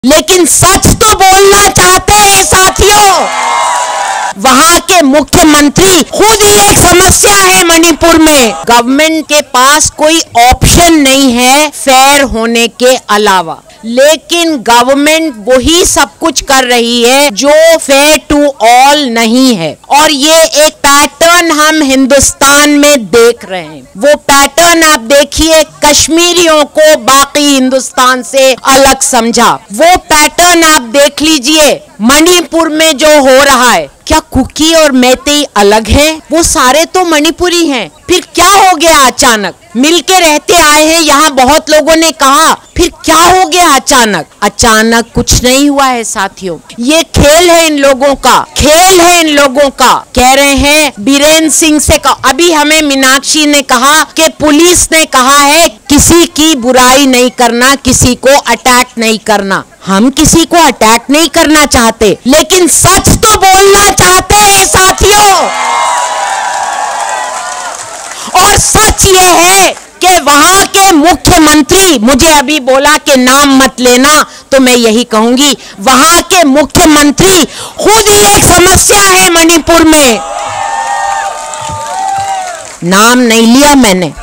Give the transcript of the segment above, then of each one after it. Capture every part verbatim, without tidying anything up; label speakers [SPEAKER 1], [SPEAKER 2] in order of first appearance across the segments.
[SPEAKER 1] लेकिन सच तो बोलना चाहते हैं साथियों। वहां के मुख्यमंत्री खुद ही एक समस्या है मणिपुर में। गवर्नमेंट के पास कोई ऑप्शन नहीं है फेयर होने के अलावा, लेकिन गवर्नमेंट वही सब कुछ कर रही है जो फेयर टू ऑल नहीं है। और ये एक पैटर्न हम हिंदुस्तान में देख रहे हैं। वो पैटर्न आप देखिए, कश्मीरियों को बाकी हिंदुस्तान से अलग समझा। वो पैटर्न आप देख लीजिए मणिपुर में जो हो रहा है। क्या कुकी और मैतेई अलग हैं? वो सारे तो मणिपुरी हैं। फिर क्या हो गया अचानक? मिलके रहते आए हैं, यहाँ बहुत लोगों ने कहा, फिर क्या हो गया अचानक? अचानक कुछ नहीं हुआ है साथियों। ये खेल है इन लोगों का, खेल है इन लोगों का। कह रहे हैं बीरेन सिंह से कहा, अभी हमें मीनाक्षी ने कहा कि पुलिस ने कहा है किसी की बुराई नहीं करना, किसी को अटैक नहीं करना। हम किसी को अटैक नहीं करना चाहते, लेकिन सच तो बोलना चाहते हैं साथियों। और सच ये है कि वहां के मुख्यमंत्री, मुझे अभी बोला कि नाम मत लेना, तो मैं यही कहूंगी, वहां के मुख्यमंत्री खुद ही एक समस्या है मणिपुर में। नाम नहीं लिया मैंने।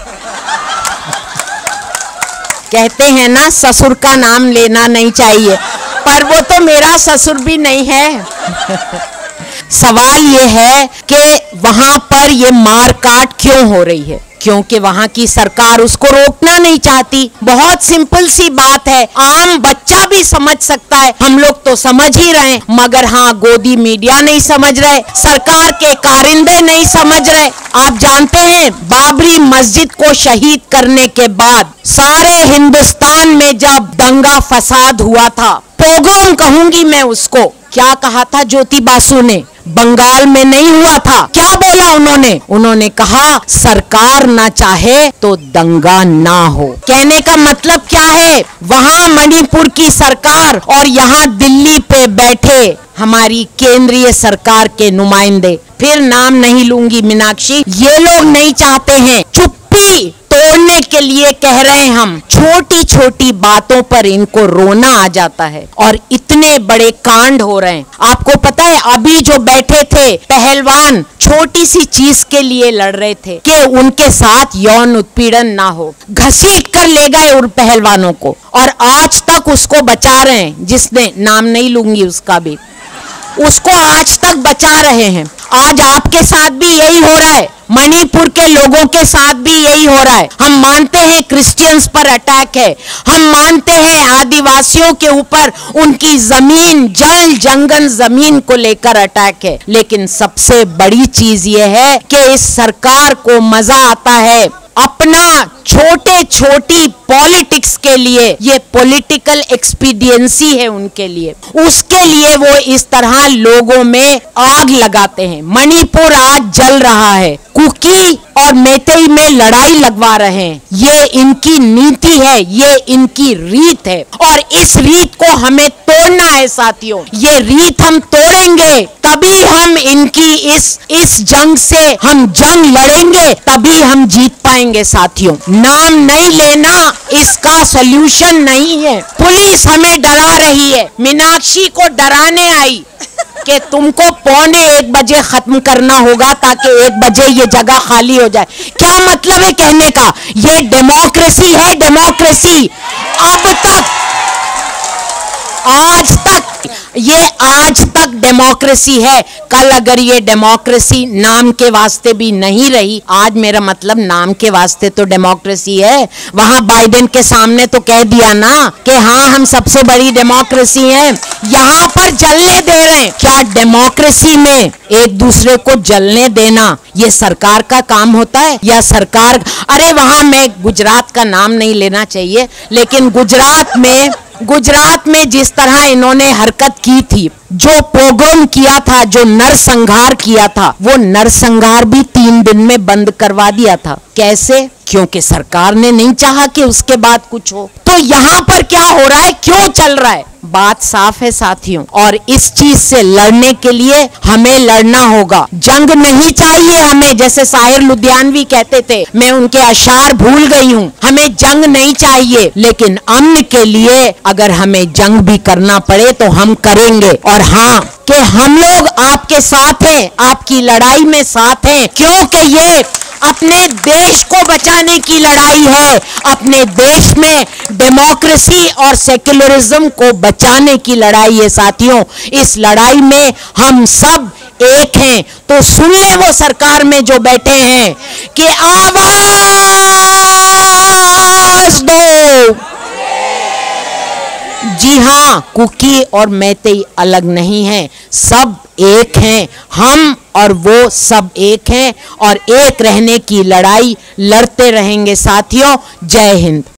[SPEAKER 1] कहते हैं ना ससुर का नाम लेना नहीं चाहिए, पर वो तो मेरा ससुर भी नहीं है। सवाल ये है कि वहां पर ये मारकाट क्यों हो रही है? क्योंकि वहां की सरकार उसको रोकना नहीं चाहती। बहुत सिंपल सी बात है, आम बच्चा भी समझ सकता है। हम लोग तो समझ ही रहे हैं, मगर हाँ, गोदी मीडिया नहीं समझ रहे, सरकार के कारिंदे नहीं समझ रहे। आप जानते हैं बाबरी मस्जिद को शहीद करने के बाद सारे हिंदुस्तान में जब दंगा फसाद हुआ था, पोग्राम कहूंगी मैं उसको, क्या कहा था ज्योति बासु ने? बंगाल में नहीं हुआ था। क्या बोला उन्होंने? उन्होंने कहा सरकार ना चाहे तो दंगा ना हो। कहने का मतलब क्या है? वहां मणिपुर की सरकार और यहाँ दिल्ली पे बैठे हमारी केंद्रीय सरकार के नुमाइंदे, फिर नाम नहीं लूंगी मीनाक्षी, ये लोग नहीं चाहते हैं, चुप्पी तोड़ने के लिए कह रहे हैं हम। छोटी छोटी बातों पर इनको रोना आ जाता है और इतने बड़े कांड हो रहे हैं। आपको पता है अभी जो बैठे थे पहलवान, छोटी सी चीज के लिए लड़ रहे थे कि उनके साथ यौन उत्पीड़न ना हो, घसीट कर ले गए उन पहलवानों को, और आज तक उसको बचा रहे हैं। जिसने नाम नहीं लूंगी उसका भी, उसको आज तक बचा रहे हैं। आज आपके साथ भी यही हो रहा है, मणिपुर के लोगों के साथ भी यही हो रहा है। हम मानते हैं क्रिश्चियंस पर अटैक है, हम मानते हैं आदिवासियों के ऊपर उनकी जमीन, जल जंगल जमीन को लेकर अटैक है, लेकिन सबसे बड़ी चीज ये है कि इस सरकार को मजा आता है अपना छोटे छोटी पॉलिटिक्स के लिए, ये पॉलिटिकल एक्सपीडियंसी है उनके लिए, उसके लिए वो इस तरह लोगों में आग लगाते हैं। मणिपुर आज जल रहा है, कुकी और मैतेई में लड़ाई लगवा रहे हैं। ये इनकी नीति है, ये इनकी रीत है, और इस रीत को हमें तोड़ना है साथियों। ये रीत हम तोड़ेंगे तभी हम इनकी इस इस जंग से हम जंग लड़ेंगे, तभी हम जीत पाएंगे साथियों। नाम नहीं लेना इसका सॉल्यूशन नहीं है। पुलिस हमें डरा रही है, मीनाक्षी को डराने आई कि तुमको पौने एक बजे खत्म करना होगा ताकि एक बजे ये जगह खाली हो जाए। क्या मतलब है कहने का? ये डेमोक्रेसी है, डेमोक्रेसी। अब तक, आज तक, ये आज तक डेमोक्रेसी है। कल अगर ये डेमोक्रेसी नाम के वास्ते भी नहीं रही, आज मेरा मतलब नाम के वास्ते तो डेमोक्रेसी है। वहां बाइडेन के सामने तो कह दिया ना कि हाँ हम सबसे बड़ी डेमोक्रेसी हैं। यहाँ पर जलने दे रहे हैं। क्या डेमोक्रेसी में एक दूसरे को जलने देना ये सरकार का काम होता है? या सरकार, अरे वहां मैं गुजरात का नाम नहीं लेना चाहिए, लेकिन गुजरात में गुजरात में जिस तरह इन्होंने हरकत की थी, जो पोग्राम किया था, जो नरसंहार किया था, वो नरसंहार भी तीन दिन में बंद करवा दिया था। कैसे? क्योंकि सरकार ने नहीं चाहा कि उसके बाद कुछ हो। तो यहां पर क्या हो रहा है, क्यों चल रहा है, बात साफ है साथियों। और इस चीज से लड़ने के लिए हमें लड़ना होगा। जंग नहीं चाहिए हमें, जैसे शायर लुधियानवी कहते थे, मैं उनके अशार भूल गई हूं। हमें जंग नहीं चाहिए, लेकिन अमन के लिए अगर हमें जंग भी करना पड़े तो हम करेंगे। और हाँ, कि हम लोग आपके साथ हैं, आपकी लड़ाई में साथ हैं, क्योंकि ये अपने देश को बचाने की लड़ाई है, अपने देश में डेमोक्रेसी और सेक्युलरिज्म को बचाने की लड़ाई है साथियों। इस लड़ाई में हम सब एक हैं। तो सुन ले वो सरकार में जो बैठे हैं कि आवाज दो। जी हाँ, कुकी और मैतेई अलग नहीं हैं, सब एक हैं। हम और वो सब एक हैं और एक रहने की लड़ाई लड़ते रहेंगे साथियों। जय हिंद।